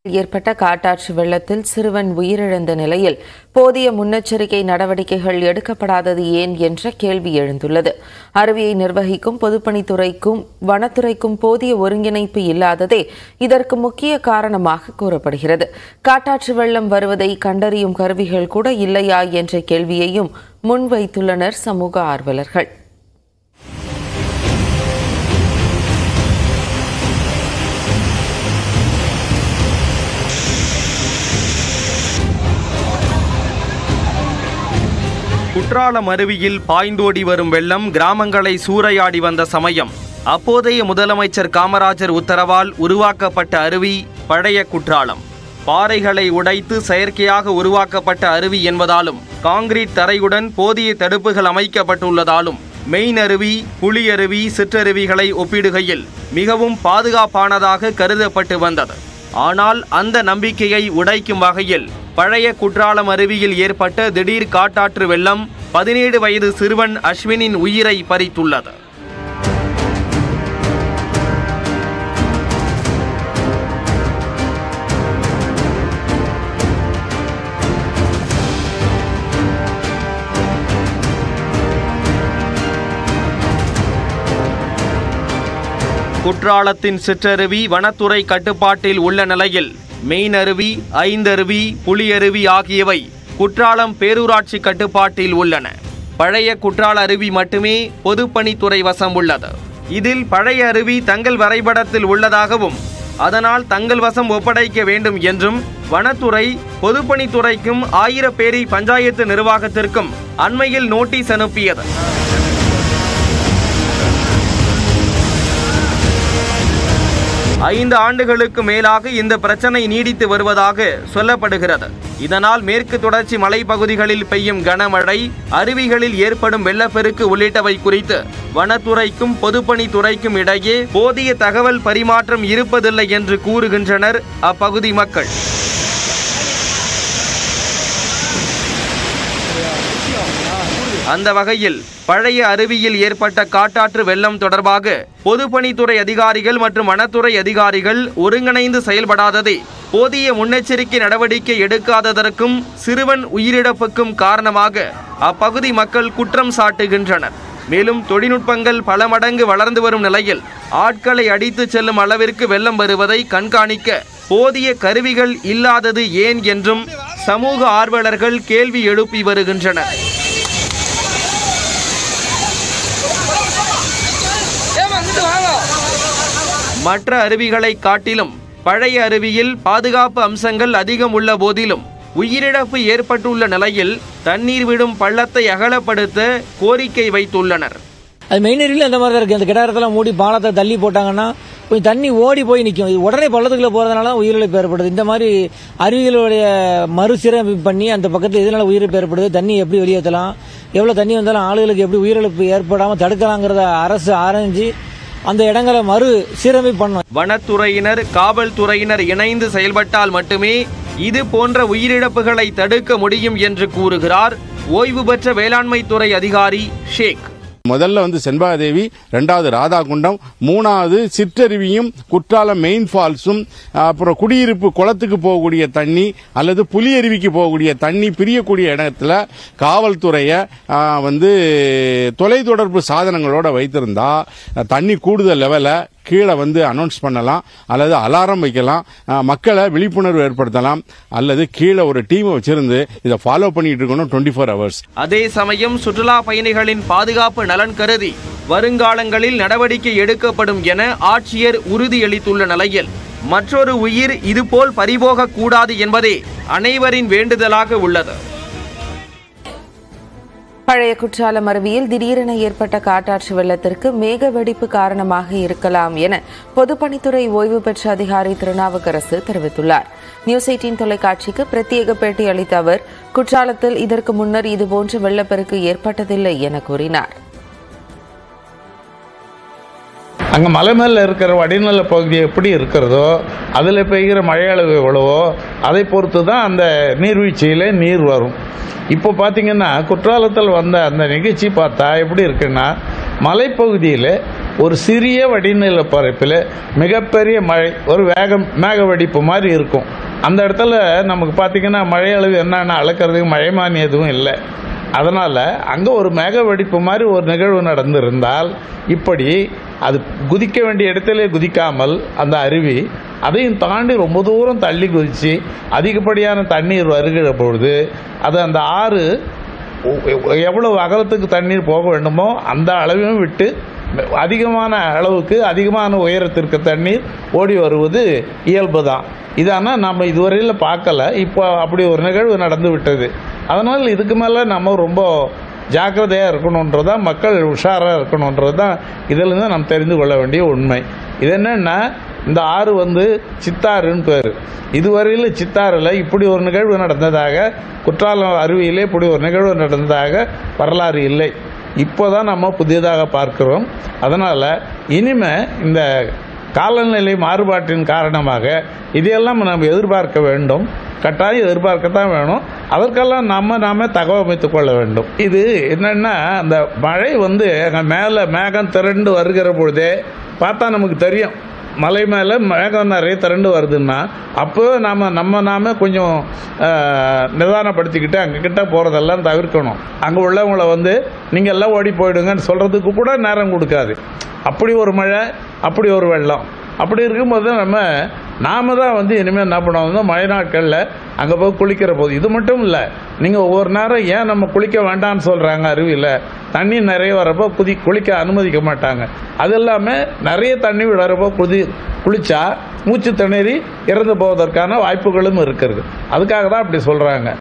ஏற்பட்ட காட்டாற்று வெள்ளத்தில் சிறுவன் உயிரிழந்த நிலையில் போதிய முன்னெச்சரிக்கை நடவடிக்கைகள் எடுக்கப்படாதது ஏன் என்ற கேள்வி எழுந்துள்ளது. அருவியை நிர்வகிக்கும் பொதுப்பணித்துறைக்கும் வனத்துறைக்கும் போதிய ஒருங்கிணைப்பு இல்லாததே இதற்கு முக்கிய காரணமாக கூறப்படுகிறது. காட்டாற்று வெள்ளம் வருவதை கண்டறியும் கருவிகள் கூட இல்லையா என்ற கேள்வியையும் முன்வைத்துள்ளனர் சமூக ஆர்வலர்கள். குற்றாலம் அருவியில் பாய்ந்தோடி வரும் வெள்ளம் கிராமங்களை சூறையாடி வந்த சமயம் அப்போதைய முதலமைச்சர் காமராஜர் உத்தரவால் உருவாக்கப்பட்ட அருவி பழைய குற்றாலம். பாறைகளை உடைத்து செயற்கையாக உருவாக்கப்பட்ட அருவி என்பதாலும் காங்கிரீட் தரையுடன் போதிய தடுப்புகள் அமைக்கப்பட்டுள்ளதாலும் மெயின் அருவி, புலியருவி, சிற்றருவிகளை ஒப்பிடுகையில் மிகவும் பாதுகாப்பானதாக கருதப்பட்டு வந்தது. ஆனால் அந்த நம்பிக்கையை உடைக்கும் வகையில் பழைய குற்றாலம் அருவியில் ஏற்பட்ட திடீர் காட்டாற்று வெள்ளம் 17 வயது சிறுவன் அஸ்வினின் உயிரை பறித்துள்ளது. குற்றாலத்தின் சிற்றருவி வனத்துறை கட்டுப்பாட்டில் உள்ள நிலையில் மெயின் அருவி, ஐந்தருவி, புலியருவி ஆகியவை குற்றாலம் பேரூராட்சி கட்டுப்பாட்டில் உள்ளன. பழைய குற்றால அருவி மட்டுமே பொதுப்பணித்துறை வசம் உள்ளது. இதில் பழைய அருவி தங்கள் வரைபடத்தில் உள்ளதாகவும் அதனால் தங்கள் வசம் ஒப்படைக்க வேண்டும் என்றும் வனத்துறை பொதுப்பணித்துறைக்கும் 1000 பேரி பஞ்சாயத்து நிர்வாகத்திற்கும் அண்மையில் நோட்டீஸ் அனுப்பியது. ஐந்து ஆண்டுகளுக்கு மேலாக இந்த பிரச்சனை நீடித்து வருவதாக சொல்லப்படுகிறது. இதனால் மேற்கு தொடர்ச்சி மலைப்பகுதிகளில் பெய்யும் கனமழை, அருவிகளில் ஏற்படும் வெள்ளப்பெருக்கு உள்ளிட்டவை குறித்து வனத்துறைக்கும் பொதுப்பணித்துறைக்கும் இடையே போதிய தகவல் பரிமாற்றம் இருப்பதில்லை என்று கூறுகின்றனர் அப்பகுதி மக்கள். அந்த வகையில் பழைய அருவியில் ஏற்பட்ட காட்டாற்று வெள்ளம் தொடர்பாக பொதுப்பணித்துறை அதிகாரிகள் மற்றும் வனத்துறை அதிகாரிகள் ஒருங்கிணைந்து செயல்படாததே போதிய முன்னெச்சரிக்கை நடவடிக்கை எடுக்காததற்கும் சிறுவன் உயிரிழப்புக்கும் காரணமாக அப்பகுதி மக்கள் குற்றம் சாட்டுகின்றனர். மேலும் தொழில்நுட்பங்கள் பல மடங்கு வளர்ந்து வரும் நிலையில் ஆட்களை அடித்து செல்லும் அளவிற்கு வெள்ளம் வருவதை கண்காணிக்க போதிய கருவிகள் இல்லாதது ஏன் என்றும் சமூக ஆர்வலர்கள் கேள்வி எழுப்பி வருகின்றனர். மற்ற அருவிகளை காட்டிலும் பழைய அருவியில் பாதுகாப்பு அம்சங்கள் அதிகம் உள்ள போதிலும் உயிரிழப்பு ஏற்பட்டுள்ள நிலையில் தண்ணீர் விடும் பள்ளத்தை அகலப்படுத்த கோரிக்கை வைத்துள்ளனர். அது மெயின் அருவியில் அந்த மாதிரி தான் இருக்கு. அந்த கிடாரத்தெல்லாம் மூடி பாலத்தை தள்ளி போட்டாங்கன்னா கொஞ்சம் தண்ணி ஓடி போய் நிற்கும். உடனே பள்ளத்துக்குள்ள போறதுனால உயிரிழப்பு ஏற்படுது. இந்த மாதிரி அருவிகளுடைய மறுசீரமைப்பு பண்ணி அந்த பக்கத்தில் எதனால உயிரிழப்பு ஏற்படுது, தண்ணி எப்படி வெளியேற்றலாம், எவ்வளவு தண்ணி வந்தாலும் ஆளுகளுக்கு எப்படி உயிரிழப்பு ஏற்படாமல் தடுக்கலாங்கிறத அரசு ஆராய்ஞ்சு அந்த இடங்களை மறு சீரமைப்பு பண்ணணும். வனத்துறையினர், காவல்துறையினர் இணைந்து செயல்பட்டால் மட்டுமே இது போன்ற உயிரிழப்புகளை தடுக்க முடியும் என்று கூறுகிறார் ஓய்வு பெற்ற வேளாண்மை துறை அதிகாரி ஷேக். முதல்ல செண்பகாதேவி, 2வது ராதாகுண்டம், 3வது சிற்றருவியும் குற்றாலம் மெயின் ஃபால்ஸும், அப்புறம் குடியிருப்பு குளத்துக்கு போகக்கூடிய தண்ணி அல்லது புலியருவிக்கு போகக்கூடிய தண்ணி பிரியக்கூடிய இடத்துல காவல்துறைய தொலைத்தொடர்பு சாதனங்களோட வைத்திருந்தா தண்ணி கூடுதல் லெவல கீழே அனௌன்ஸ் பண்ணலாம், அல்லது அலாரம் வைக்கலாம், மக்களை விழிப்புணர்வு ஏற்படுத்தலாம், அல்லது கீழே ஒரு டீமை வச்சிருந்து இதை ஃபாலோ பண்ணிட்டு இருக்கணும் 24 hours. அதே சமயம் சுற்றுலா பயணிகளின் பாதுகாப்பு நலன் கருதி வருங்காலங்களில் நடவடிக்கை எடுக்கப்படும் என ஆட்சியர் உறுதியளித்துள்ள நிலையில் மற்றொரு உயிர் இதுபோல் பறிபோக கூடாது என்பதே அனைவரின் வேண்டுதலாக உள்ளது. பழைய குற்றாலம் அருவியில் திடீரென ஏற்பட்ட காட்டாற்று வெள்ளத்திற்கு மேக வெடிப்பு காரணமாக இருக்கலாம் என பொதுப்பணித்துறை ஓய்வு பெற்ற அதிகாரி திருநாவுக்கரசு தெரிவித்துள்ளார். நியூஸ் 18 தொலைக்காட்சிக்கு பிரத்யேக பேட்டி அளித்த அவர் குற்றாலத்தில் இதற்கு முன்னர் இதுபோன்ற வெள்ளப்பெருக்கு ஏற்பட்டதில்லை என கூறினார். அங்கே மலை மேலே இருக்கிற வடிநில பகுதி எப்படி இருக்கிறதோ, அதில் பெய்கிற மழை அளவு எவ்வளவோ அதை பொறுத்து தான் அந்த நீர்வீழ்ச்சியில் நீர் வரும். இப்போ பார்த்தீங்கன்னா குற்றாலத்தில் வந்த அந்த நிகழ்ச்சி பார்த்தா எப்படி இருக்குன்னா, மலைப்பகுதியில் ஒரு சிறிய வடிநில பரப்பில் மிகப்பெரிய மழை, ஒரு மேக வெடிப்பு மாதிரி இருக்கும். அந்த இடத்துல நமக்கு பார்த்தீங்கன்னா மழை அளவு என்னென்ன அளக்கிறதுக்கு மழைமானி எதுவும் இல்லை. அதனால் அங்கே ஒரு மேக வெடிப்பு மாதிரி ஒரு நிகழ்வு நடந்திருந்தால் இப்படி அது குதிக்க வேண்டிய இடத்துல குதிக்காமல் அந்த அருவி அதையும் தாண்டி ரொம்ப தூரம் தள்ளி குதித்து அதிகப்படியான தண்ணீர் வருகிற பொழுது அது அந்த ஆறு எவ்வளவு அகலத்துக்கு தண்ணீர் போக வேண்டுமோ அந்த அளவையும் விட்டு அதிகமான அளவுக்கு அதிகமான உயரத்திற்கு தண்ணீர் ஓடி வருவது இயல்பு தான். இதானால் நம்ம இதுவரையில் பார்க்கல. இப்போ அப்படி ஒரு நிகழ்வு நடந்து விட்டது. அதனால் இதுக்கு மேலே நம்ம ரொம்ப ஜாக்கிரதையாக இருக்கணுன்றது தான், மக்கள் உஷாராக இருக்கணுன்றது தான் இதிலிருந்து நம்ம தெரிந்து கொள்ள வேண்டிய உண்மை. இது என்னென்னா, இந்த ஆறு சித்தாறுன்னு பேர். இதுவரையில் சித்தாறில் இப்படி ஒரு நிகழ்வு நடந்ததாக, குற்றாலம் அருவியிலே இப்படி ஒரு நிகழ்வு நடந்ததாக வரலாறு இல்லை. இப்போ தான் நம்ம புதியதாக பார்க்கிறோம். அதனால் இனிமே இந்த காலநிலை மாறுபாட்டின் காரணமாக இதையெல்லாம் நம்ம எதிர்பார்க்க வேண்டும். கட்டாயம் எதிர்பார்க்கத்தான் வேணும். அதற்கெல்லாம் நாம தகவமைத்துக் கொள்ள வேண்டும். இது என்னன்னா, அந்த மழை மேலே மேகம் திரண்டு வருகிற பொழுதே பார்த்தா நமக்கு தெரியும், மலை மேலே மேகம் நிறைய திரண்டு வருதுன்னா அப்போ நாம கொஞ்சம் நிதானப்படுத்திக்கிட்டு அங்ககிட்ட போகிறதெல்லாம் தவிர்க்கணும். அங்கே உள்ளவங்களை நீங்கள் எல்லாம் ஓடி போயிடுங்கன்னு சொல்கிறதுக்கு கூட நேரம் கொடுக்காது. அப்படி ஒரு மழை, அப்படி ஒரு வெள்ளம். அப்படி இருக்கும்போது நாம தான் இனிமேல் என்ன பண்ணுவோம், மழை நாட்களில் அங்கே போய் குளிக்கிற போது. இது மட்டும் இல்லை, நீங்கள் ஒவ்வொரு நேரம் ஏன் நம்ம குளிக்க வேண்டாம்னு சொல்கிறாங்க, அருவியில் தண்ணி நிறைய வரப்போ குளிக்க அனுமதிக்க மாட்டாங்க. அது இல்லாமல் நிறைய தண்ணி வரப்போ குளிச்சா மூச்சு திணறி இறந்து போவதற்கான வாய்ப்புகளும் இருக்கிறது. அதுக்காக தான் அப்படி சொல்கிறாங்க.